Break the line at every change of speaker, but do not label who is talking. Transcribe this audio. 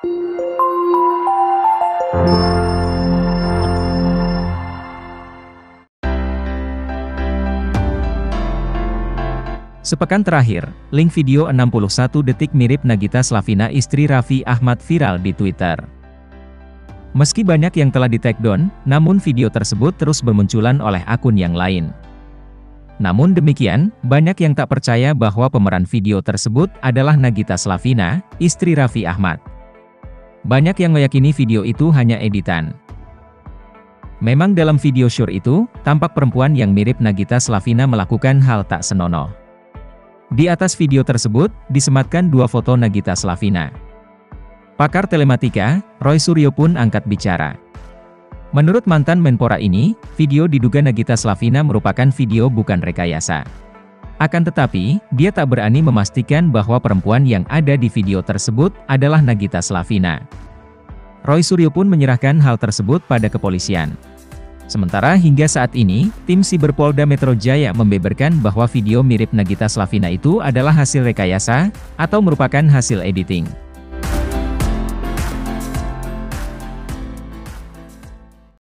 Sepekan terakhir, link video 61 detik mirip Nagita Slavina istri Raffi Ahmad viral di Twitter. Meski banyak yang telah di-take down, namun video tersebut terus bermunculan oleh akun yang lain. Namun demikian, banyak yang tak percaya bahwa pemeran video tersebut adalah Nagita Slavina, istri Raffi Ahmad. Banyak yang meyakini video itu hanya editan. Memang dalam video syur itu, tampak perempuan yang mirip Nagita Slavina melakukan hal tak senonoh. Di atas video tersebut, disematkan dua foto Nagita Slavina. Pakar telematika, Roy Suryo pun angkat bicara. Menurut mantan Menpora ini, video diduga Nagita Slavina merupakan video bukan rekayasa. Akan tetapi, dia tak berani memastikan bahwa perempuan yang ada di video tersebut adalah Nagita Slavina. Roy Suryo pun menyerahkan hal tersebut pada kepolisian. Sementara hingga saat ini, tim Siber Polda Metro Jaya membeberkan bahwa video mirip Nagita Slavina itu adalah hasil rekayasa, atau merupakan hasil editing.